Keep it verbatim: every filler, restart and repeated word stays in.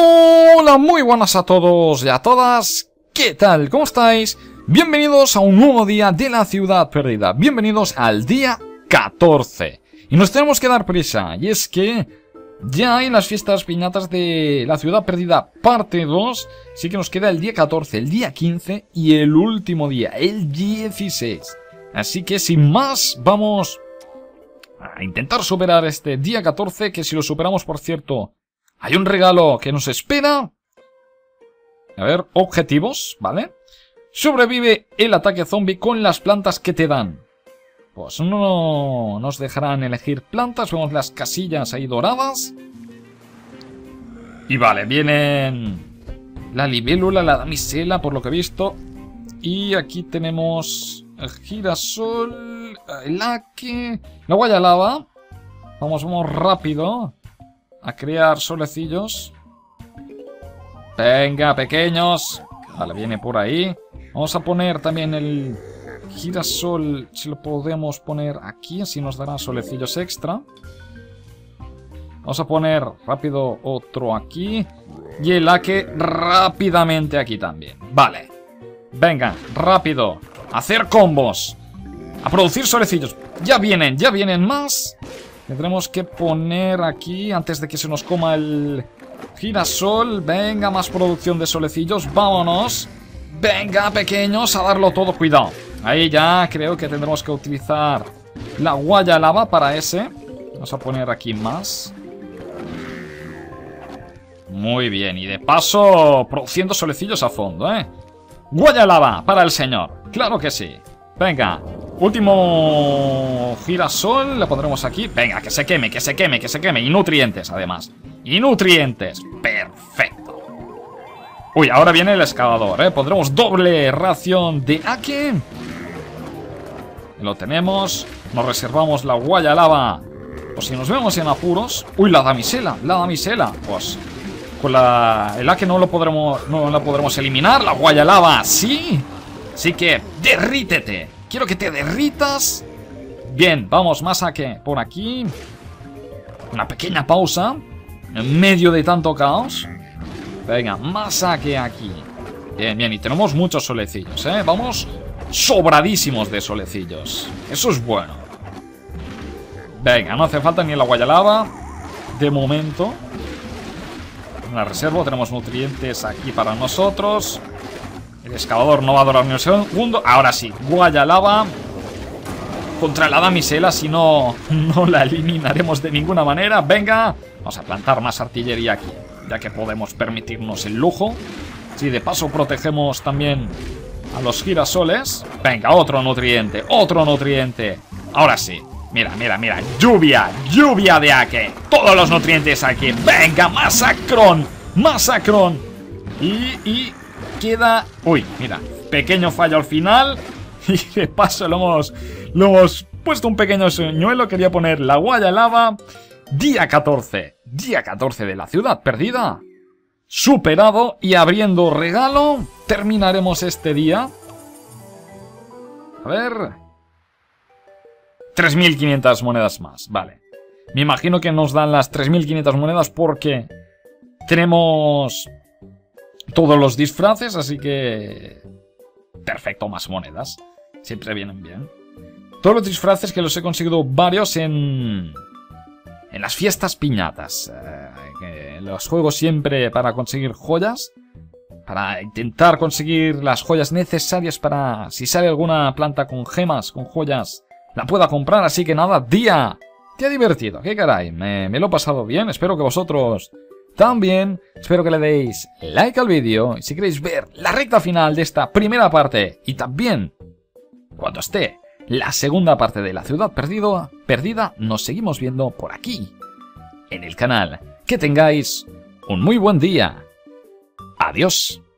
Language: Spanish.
Hola, muy buenas a todos y a todas. ¿Qué tal? ¿Cómo estáis? Bienvenidos a un nuevo día de la ciudad perdida. Bienvenidos al día catorce. Y nos tenemos que dar prisa. Y es que ya hay las fiestas piñatas de la ciudad perdida parte dos. Así que nos queda el día catorce, el día quince y el último día, el dieciséis. Así que sin más, vamos a intentar superar este día catorce. Que si lo superamos, por cierto, hay un regalo que nos espera. A ver, objetivos, ¿vale? Sobrevive el ataque zombie con las plantas que te dan. Pues no nos dejarán elegir plantas. Vemos las casillas ahí doradas. Y vale, vienen la libélula, la damisela, por lo que he visto. Y aquí tenemos el girasol, el aque, la guayalaba. Vamos, vamos rápido a crear solecillos. Venga, pequeños. Vale, viene por ahí. Vamos a poner también el girasol, si lo podemos poner aquí, así nos dará solecillos extra. Vamos a poner rápido otro aquí. Y el aque rápidamente aquí también. Vale. Venga, rápido. A hacer combos. A producir solecillos. Ya vienen, ya vienen más. Tendremos que poner aquí, antes de que se nos coma el girasol. Venga, más producción de solecillos. Vámonos. Venga, pequeños, a darlo todo. Cuidado. Ahí ya creo que tendremos que utilizar la guayalaba para ese. Vamos a poner aquí más. Muy bien. Y de paso, produciendo solecillos a fondo, ¿eh? Guayalaba para el señor. Claro que sí. Venga. Último girasol. Le pondremos aquí. Venga, que se queme, que se queme, que se queme. Y nutrientes, además. Y nutrientes. Perfecto. Uy, ahora viene el excavador, ¿eh? Pondremos doble ración de aque. Lo tenemos. Nos reservamos la guayalaba. Pues si nos vemos en apuros. Uy, la damisela, la damisela. Pues con la, el aque no lo podremos, no la podremos eliminar. La guayalaba, sí. Así que derrítete. Quiero que te derritas. Bien, vamos, más aque por aquí. Una pequeña pausa en medio de tanto caos. Venga, más aque aquí. Bien, bien, y tenemos muchos solecillos, ¿eh? Vamos sobradísimos de solecillos. Eso es bueno. Venga, no hace falta ni la guayalaba de momento. En la reserva tenemos nutrientes aquí para nosotros. El excavador no va a durar ni un segundo. Ahora sí, guayalaba contra la damisela. Si no, no la eliminaremos de ninguna manera. Venga, vamos a plantar más artillería aquí, ya que podemos permitirnos el lujo. Si de paso protegemos también a los girasoles. Venga, otro nutriente, otro nutriente. Ahora sí, mira, mira, mira. Lluvia, lluvia de aque. Todos los nutrientes aquí. Venga, masacrón, masacrón. Y, y queda... Uy, mira, pequeño fallo al final. Y de paso lo hemos, lo hemos puesto un pequeño señuelo. Quería poner la guayalaba. Día catorce. Día catorce de la ciudad perdida. Superado y abriendo regalo. Terminaremos este día. A ver. tres mil quinientas monedas más. Vale. Me imagino que nos dan las tres mil quinientas monedas porque tenemos todos los disfraces, así que... Perfecto, más monedas. Siempre vienen bien. Todos los disfraces que los he conseguido varios en... En las fiestas piñatas. Eh, en los juegos siempre para conseguir joyas. Para intentar conseguir las joyas necesarias para... Si sale alguna planta con gemas, con joyas, la pueda comprar. Así que nada, día... Día divertido, qué caray. Me, me lo he pasado bien. Espero que vosotros... También, espero que le deis like al vídeo y si queréis ver la recta final de esta primera parte y también cuando esté la segunda parte de la ciudad perdido, perdida, nos seguimos viendo por aquí, en el canal. Que tengáis un muy buen día. Adiós.